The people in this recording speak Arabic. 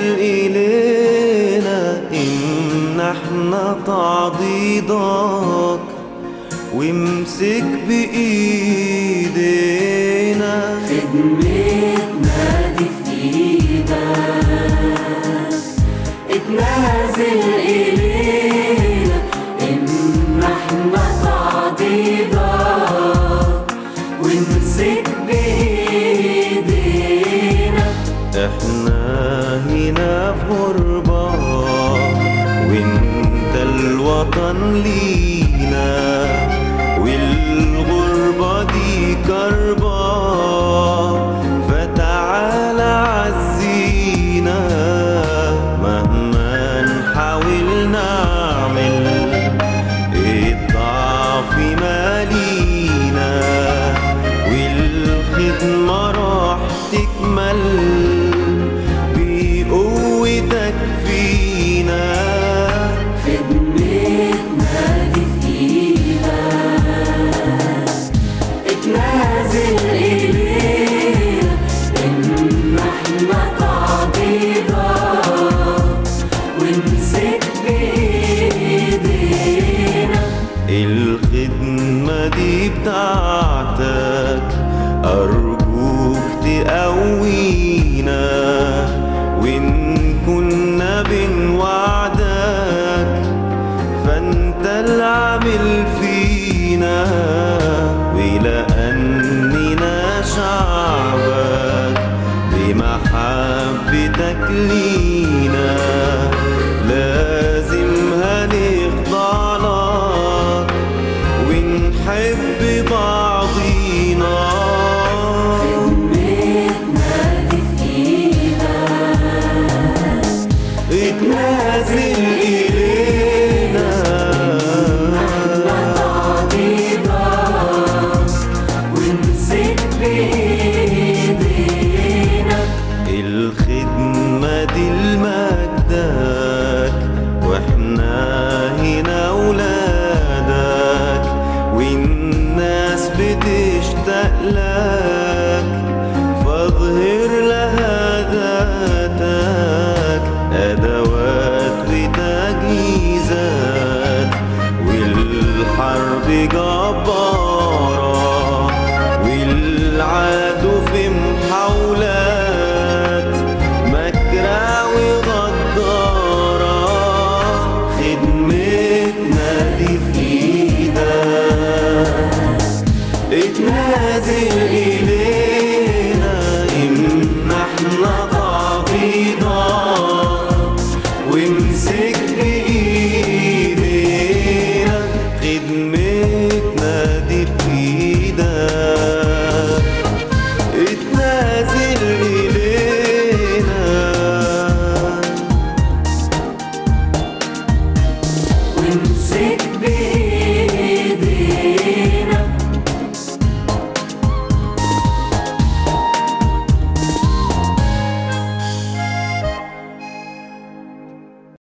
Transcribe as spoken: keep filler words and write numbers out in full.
إلينا إن احنا تعضيدك، وامسك بإيدينا. خدمتنا دي في إيدك، اتنازل إلينا إن احنا تعضيدك، وامسك بإيدينا. احنا هنا في غربة وانت الوطن لينا، والغربة دي كربة، فتعالى عزينا. مهما نحاول نعمل الضعف مالينا، والخدمة راح تكمل بقوتك فينا. خدمتنا دي في إيدك، اتنازل إلينا إن احنا تعضيدك، وامسك بإيدينا. الخدمة دي بتاعتك، أرجوك تقوينا، وإن كنا بنوعدك فأنت العامل فينا. ولأننا شعبك بمحبتك لينا، لازم هنخضع لك ونحب بعضينا. خدمتنا دي في إيدك، اتنازل